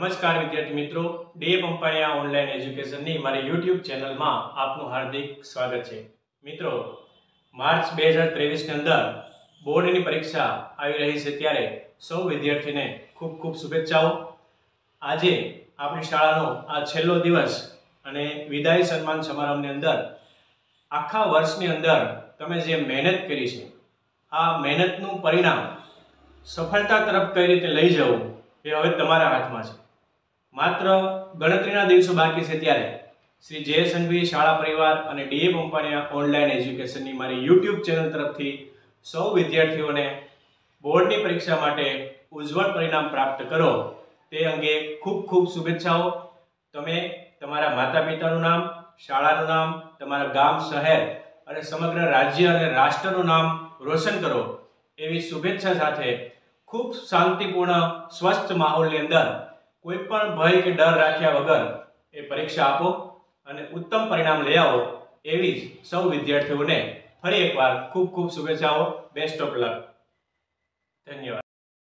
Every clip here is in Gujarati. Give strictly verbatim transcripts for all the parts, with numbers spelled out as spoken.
નમસ્કાર વિદ્યાર્થી મિત્રો, ડે પંપાણિયા ઓનલાઈન એજ્યુકેશનની મારી યુટ્યુબ ચેનલમાં આપનું હાર્દિક સ્વાગત છે। મિત્રો, માર્ચ બે હજાર ત્રેવીસ ની અંદર બોર્ડની પરીક્ષા આવી રહી છે, ત્યારે સૌ વિદ્યાર્થીને ખૂબ ખૂબ શુભેચ્છાઓ। આજે આપણી શાળાનો આ છેલ્લો દિવસ અને વિદાય સન્માન સમારંભની અંદર આખા વર્ષની અંદર તમે જે મહેનત કરી છે, આ મહેનતનું પરિણામ સફળતા તરફ કઈ રીતે લઈ જવું એ હવે તમારા હાથમાં છે। માત્ર ગણતરીના દિવસો બાકી છે, ત્યારે શ્રી જય સંઘવી શાળા પરિવાર અને ડીએ પંપાણિયા ઓનલાઈન એજ્યુકેશનની મારી યુટ્યુબ ચેનલ તરફથી સૌ વિદ્યાર્થીઓને બોર્ડની પરીક્ષા માટે ઉજ્જવળ પરિણામ પ્રાપ્ત કરો તે અંગે ખૂબ ખૂબ શુભેચ્છાઓ। તમે તમારા માતા પિતાનું નામ, શાળાનું નામ, તમારા ગામ, શહેર અને સમગ્ર રાજ્ય અને રાષ્ટ્રનું નામ રોશન કરો એવી શુભેચ્છા સાથે ખૂબ શાંતિપૂર્ણ સ્વસ્થ માહોલની અંદર કોઈ પણ ભય કે ડર રાખ્યા વગર એ પરીક્ષા આપો અને ઉત્તમ પરિણામ લઈ આવો એવી જ સૌ વિદ્યાર્થીઓને ફરી એકવાર ખૂબ ખૂબ શુભેચ્છાઓ। Best of luck. ધન્યવાદ।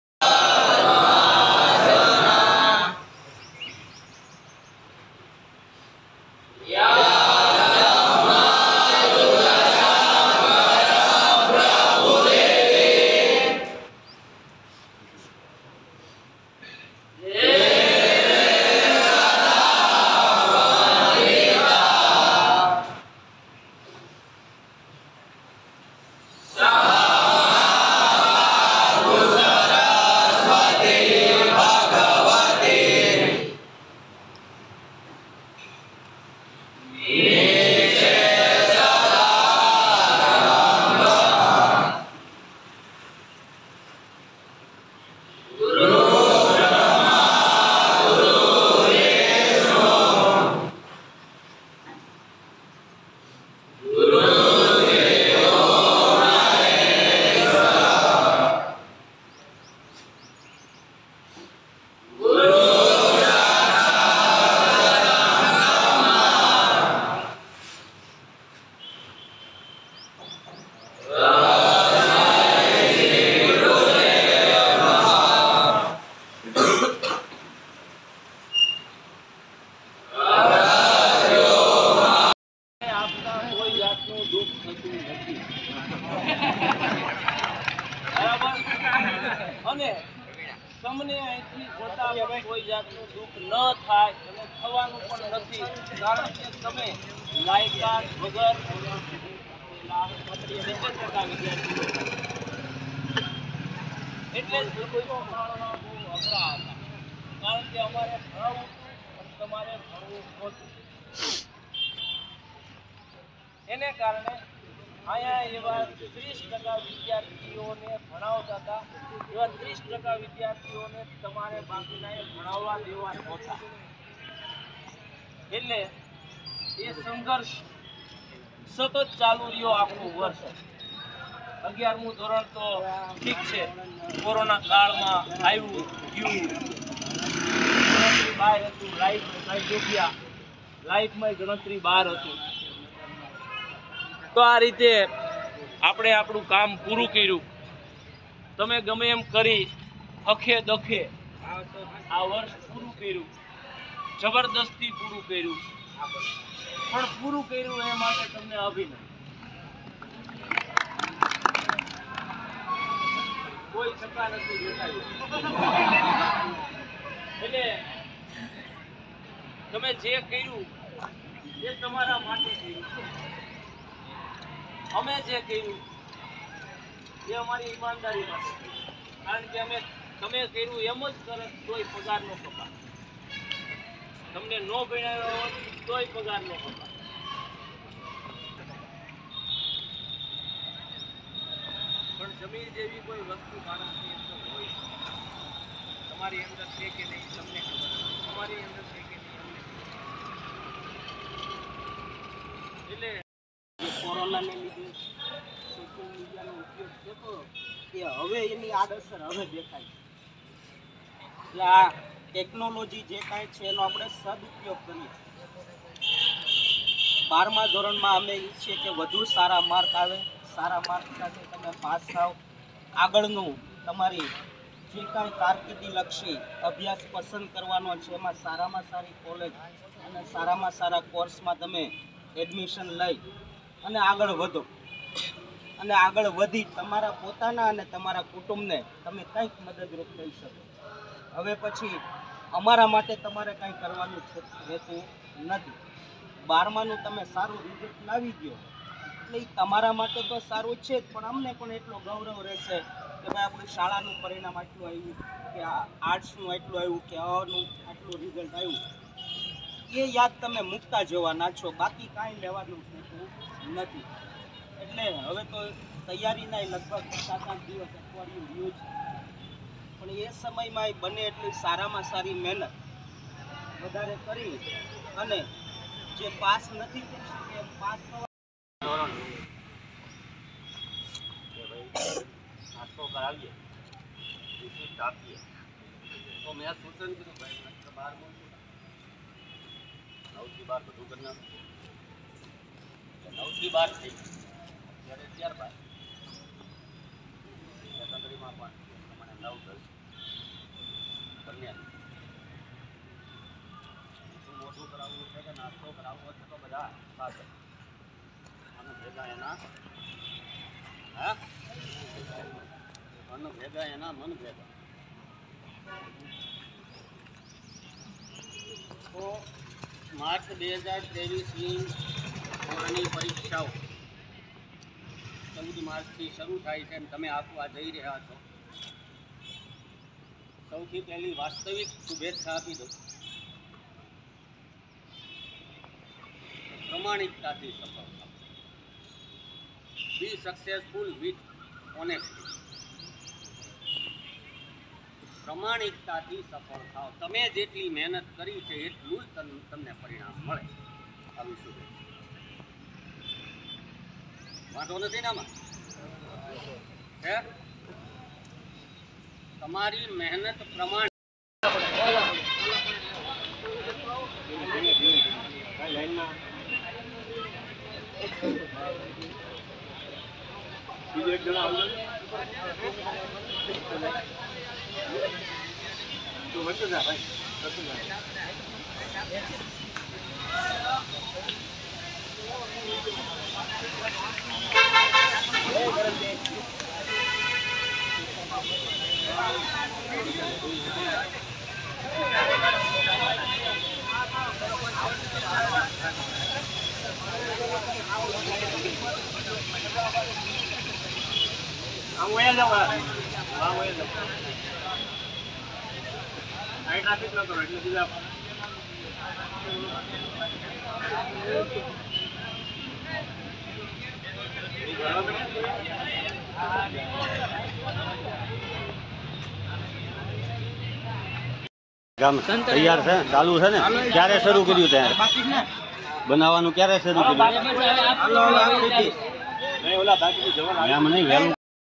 અને તમને અહીંથી જતા કોઈ જાતનું દુઃખ ન થાય અને થવાનું પણ નથી, કારણ કે તમે લાયકાત વગર એટલે જ કોઈ શાળામાં બહુ અઘરા હતા, કારણ કે અમારે ભણવું અને તમારે ભણવું નહોતું। એને કારણે અહીંયા એવા ત્રીસ ટકા વિદ્યાર્થીઓને ભણાવતા હતા, એવા ત્રીસ ટકા વિદ્યાર્થીઓને તમારે બાકીના ભણાવવા દેવા નહોતા। એટલે એ સંઘર્ષ સતત ચાલુ રહ્યો આખું વર્ષ। અગિયારમું ધોરણ તો ઠીક છે, કોરોના કાળમાં આવ્યું ગયું, ગણતરી બહાર હતું, લાઈફ જોગ્યા લાઈફમાં ગણતરી બહાર હતું, તો આ રીતે આપણે આપણું કામ પૂરું કર્યું। તમે ગમે એમ કરી અખે દખે આ વર્ષ પૂરું કર્યું, જબરદસ્તી પૂરું કર્યું, પણ પૂરું કર્યું એ માટે તમને અભિનંદન। કોઈ શંકા નથી દેખાય, એટલે તમે જે કર્યું એ તમારા માટે કર્યું, અમે જે કર્યું એ અમારી ઈમાનદારી માટે, કારણ કે અમે તમે કર્યું એમ જ કરે તોય પગાર નો કપાય, તમને ન ભણાવ્યો હોત તોય પગાર નો કપાય, પણ જમીન જેવી કોઈ વસ્તુ માણસની અંદર હોય, તમારી અંદર છે કે નહીં તમને ખબર, તમારી અંદર છે કે નહીં અમને ખબર। એટલે કોરોનાને લીધે સોશિયલ મીડિયાનો ઉપયોગ થતો કે હવે એની આડઅસર હવે દેખાય, એટલે આ ટેકનોલોજી જે કાંઈ છે એનો આપણે સદુપયોગ કરીએ। બારમા ધોરણમાં અમે ઈચ્છીએ કે વધુ સારા માર્ક આવે, સારા માર્ક સાથે તમે પાસ થાવ, આગળનું તમારી જે કાંઈ કારકિર્દી લક્ષી અભ્યાસ પસંદ કરવાનો છે એમાં સારામાં સારી કોલેજ અને સારામાં સારા કોર્સમાં તમે એડમિશન લઈ અને આગળ વધો અને આગળ વધી તમારા પોતાના અને તમારા કુટુંબને તમે કંઈક મદદરૂપ થઈ શકો. હવે પછી અમારા માટે તમારે કંઈ કરવાનું રહેતું નથી. બારમાનું તમે સારું રિઝલ્ટ લાવી દો એટલે એ તમારા માટે તો સારું છે જ, પણ અમને પણ એટલો ગૌરવ રહેશે કે ભાઈ આપણી શાળાનું પરિણામ આટલું આવ્યું, કે આર્ટ્સનું આટલું આવ્યું, કે અનું આટલું રિઝલ્ટ આવ્યું. એ યાદ તમે મૂકતા જવાના છો, બાકી કાંઈ લેવાનું થતું નથી. એટલે હવે તો તૈયારીના લગભગ સાત આઠ દિવસ અઠવાડિયું રહ્યું છે, પણ એ સમયમાં બને એટલી સારામાં સારી મહેનત વધારે કરી અને જે પાસ નથી થઈ શકે એમ પાસ નાસ્તો કરાવીએ, રિસિપ્ટ આપીએ. તો મેં સૂચન કીધું ભાઈ બાર નવથી બાર બધું કરી નાખું. નવથી બાર થઈ ત્યારે ત્યારબાદ સેકન્ડરીમાં પણ મને નવ દસ કન્યા શું મોટું કરાવવું છે કે નાસ્તો કરાવવો છે તો બધા સાથે અને ભેગા એના હા મન ભેગા એના મન ભેગા. તો માર્ચ બે હજાર ત્રેવીસની બોર્ડની પરીક્ષાઓ ચૌદ માર્ચથી શરૂ થાય છે અને તમે આપવા જઈ રહ્યા છો. સૌથી પહેલી વાસ્તવિક શુભેચ્છા આપી દો. પ્રમાણિકતાથી સફળ થાવ. Be successful with honesty. પ્રમાણિકતાથી સફળ થાવ. તમે જેટલી મહેનત કરી છે એટલું જ તમને પરિણામ મળે. આવી શુભેચ્છા. વાંધો નથી ને આમાં? હે તમારી મહેનત પ્રમાણે આમ વયા જાવ, આમ વયા જાવ. આ ટ્રાફિક ન કરો એટલે બીજા ગામ તૈયાર છે, ચાલુ છે ને? ક્યારે શરૂ કર્યું ત્યાં બનાવવાનું? ક્યારે શરૂ કર્યું? એમ નહીં, વહેલું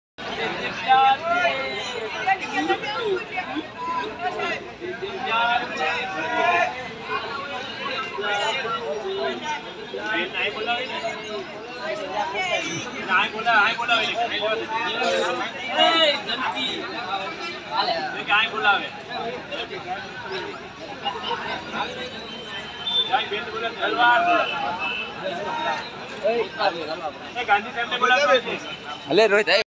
બોલાવે ગાંધી સાહેબ ને બોલાવે.